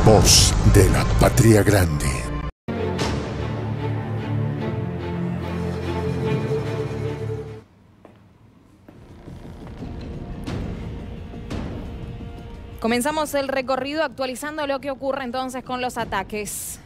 Voz de la Patria Grande. Comenzamos el recorrido actualizando lo que ocurre entonces con los ataques.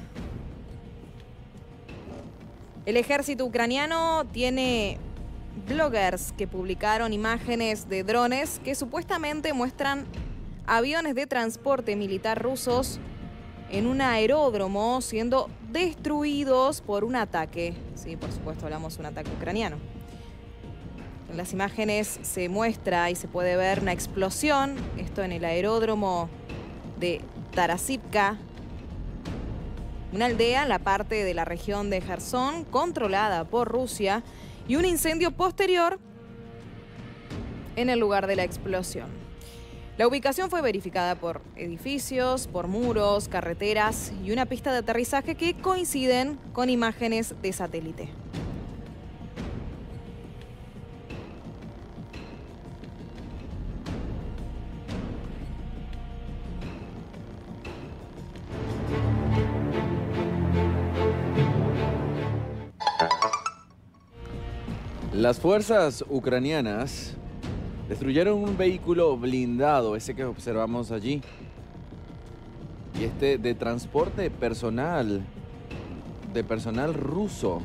El ejército ucraniano tiene bloggers que publicaron imágenes de drones que supuestamente muestran aviones de transporte militar rusos en un aeródromo siendo destruidos por un ataque. Sí, por supuesto, hablamos de un ataque ucraniano. En las imágenes se muestra y se puede ver una explosión, esto en el aeródromo de Tarasivka, una aldea en la parte de la región de Jersón controlada por Rusia, y un incendio posterior en el lugar de la explosión. La ubicación fue verificada por edificios, por muros, carreteras y una pista de aterrizaje que coinciden con imágenes de satélite. Las fuerzas ucranianas destruyeron un vehículo blindado, ese que observamos allí, y este de transporte personal, de personal ruso.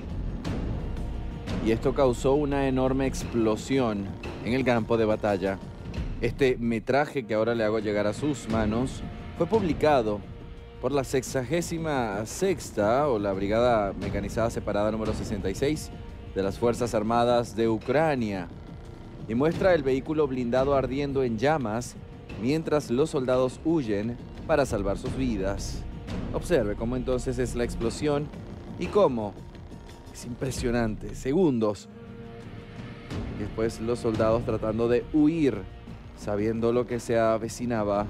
Y esto causó una enorme explosión en el campo de batalla. Este metraje que ahora le hago llegar a sus manos fue publicado por la 66ª o la Brigada Mecanizada Separada número 66 de las Fuerzas Armadas de Ucrania, y muestra el vehículo blindado ardiendo en llamas mientras los soldados huyen para salvar sus vidas. Observe cómo entonces es la explosión y cómo es impresionante, segundos. Y después los soldados tratando de huir, sabiendo lo que se avecinaba.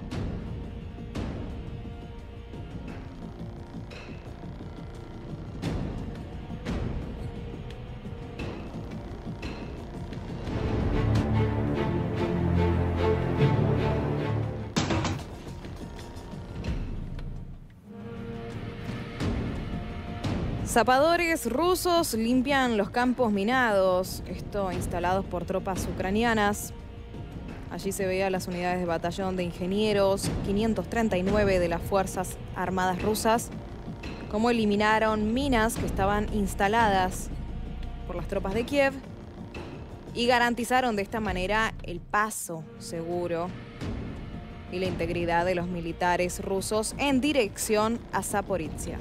Zapadores rusos limpian los campos minados, esto instalados por tropas ucranianas. Allí se veía las unidades de batallón de ingenieros 539 de las Fuerzas Armadas rusas, cómo eliminaron minas que estaban instaladas por las tropas de Kiev y garantizaron de esta manera el paso seguro y la integridad de los militares rusos en dirección a Zaporizhia.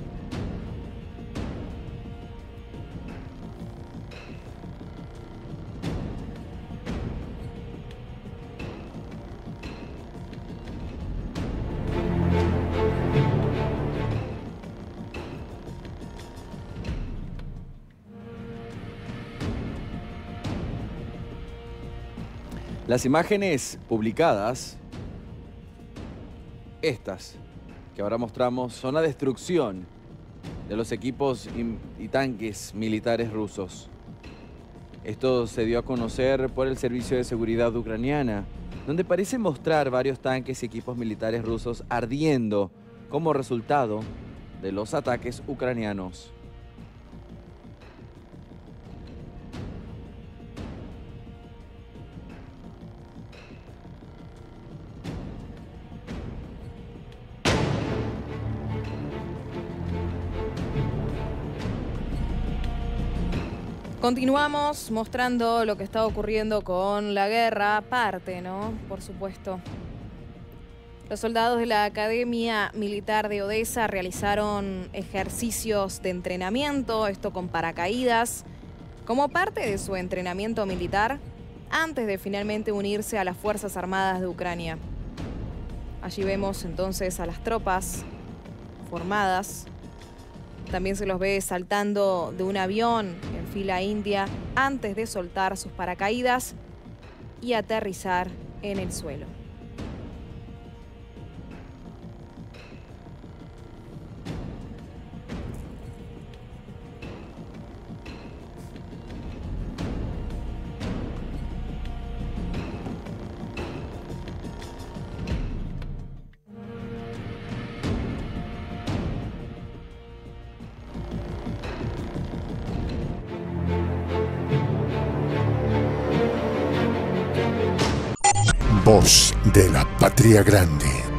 Las imágenes publicadas, estas que ahora mostramos, son la destrucción de los equipos y tanques militares rusos. Esto se dio a conocer por el Servicio de Seguridad ucraniana, donde parece mostrar varios tanques y equipos militares rusos ardiendo como resultado de los ataques ucranianos. Continuamos mostrando lo que está ocurriendo con la guerra, aparte, ¿no? Por supuesto. Los soldados de la Academia Militar de Odessa realizaron ejercicios de entrenamiento, esto con paracaídas, como parte de su entrenamiento militar, antes de finalmente unirse a las Fuerzas Armadas de Ucrania. Allí vemos entonces a las tropas formadas. También se los ve saltando de un avión en fila india antes de soltar sus paracaídas y aterrizar en el suelo. voz de la patria grande.